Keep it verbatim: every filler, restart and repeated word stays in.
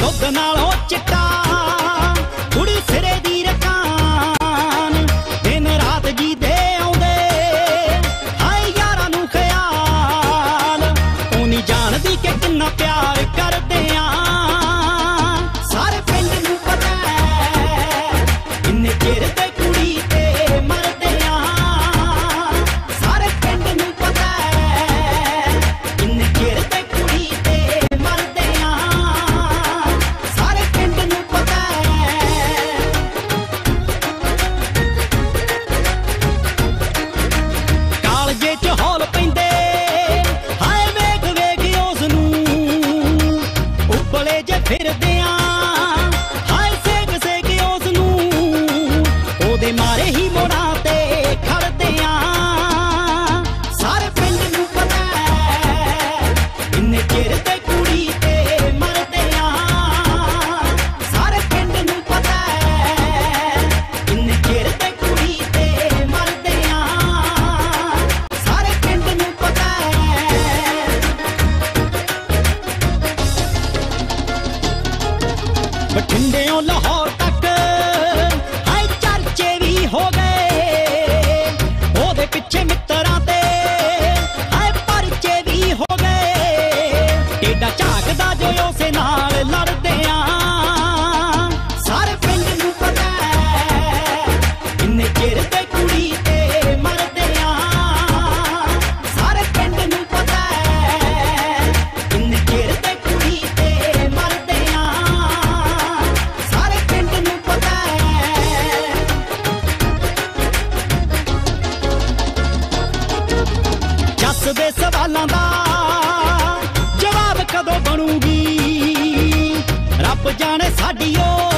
ਦੁੱਧ ਨਾਲੋਂ ਚਿੱਟਾ ਕੁੜੀ ਸਿਰੇ ਦੀ ਰਕਾਨ ਦਿਨ ਰਾਤ ਜੀ ਦੇ ਆਉਂਦੇ ਹਾਏ ਯਾਰਾਂ ਨੂੰ ਖਿਆਲ ਉਹ ਨਹੀਂ ਜਾਣਦੀ ਕਿ ਕਿੰਨਾ ਪਿਆਰ ਕਰਦੇ ਆ ਸਾਰੇ ਪਿੰਡ ਨੂੰ ਪਤਾ ਕਿੰਨੇ ਚਿਰ ਤੇ ਕੁੜੀ ਤੇ ਮਰਦੇ ਆ ਸਾਰੇ ਪਿੰਡ ਨੂੰ ਪਤਾ ਕਿੰਨੇ ਚਿਰ ਤੇ ਕੁੜੀ ਤੇ ਮਰਦੇ ਆ ਸਾਰੇ ਪਿੰਡ ਨੂੰ ਪਤਾ ਕਾਲਜੇ ਚ ਹੌਲ ਪੈਂਦੇ ਹਾਏ ਵੇਖ ਵੇਖ ਉਸ ਨੂੰ ਉੱਬਲੇ ਜੇ ਫਿਰਦੇ ਆ ਹਾਏ ਸੇਕ ਸੇਕ ਉਸ ਨੂੰ ਉਹਦੇ ਮਾਰੇ ਹੀ ਮੋੜਾਂ ਤੇ ਖੜਦੇ ਆ ਸਾਰੇ ਪਿੰਡ ਨੂੰ ਪਤਾ ਕਿੰਨੇ ਚਿਰ ਤੇ ਕੁੜੀ ਤੇ ਮਰਦੇ ਆ ਸਾਰੇ ਪਿੰਡ ਨੂੰ ਪਤਾ ਕਿੰਨੇ ਚਿਰ ਤੇ ਕੁੜੀ ਤੇ ਮਰਦੇ ਆ ਸਾਰੇ ਪਿੰਡ ਨੂੰ ਪਤਾ ਬਠਿੰਡਿਓਂ ਲਾਹੌਰ ਤੱਕ ਹਾਏ ਚਰਚੇ ਵੀ ਹੋ ਗਏ ਉਹਦੇ ਪਿੱਛੇ ਮਿੱਤਰਾਂ ਤੇ ਹਾਏ ਪਰਚੇ ਵੀ ਹੋ ਗਏ ਏਡਾ ਝਾਕਦਾ ਜੋ ਉਸੇ ਨਾਲ ਲੜਦੇ ਆ ਸਾਰੇ ਪਿੰਡ ਨੂੰ ਪਤਾ ਕਿੰਨੇ ਚਿਰ ਤੇ ਕੁੜੀ ਤੇ ਮਰਦੇ ਆ ਸਾਰੇ ਪਿੰਡ ਨੂੰ ਪਤਾ ਕਿੰਨੇ ਚਿਰ ਤੇ ਕੁੜੀ ਤੇ ਮਰਦੇ ਆ ਸਾਰੇ ਪਿੰਡ ਨੂੰ ਪਤਾ ਜੱਸ ਦੇ ਸਵਾਲਾਂ ਦਾ ਜਵਾਬ ਕਦੋਂ ਬਣੂਗੀ ਰੱਬ ਜਾਣੇ ਸਾਡੀ ਓ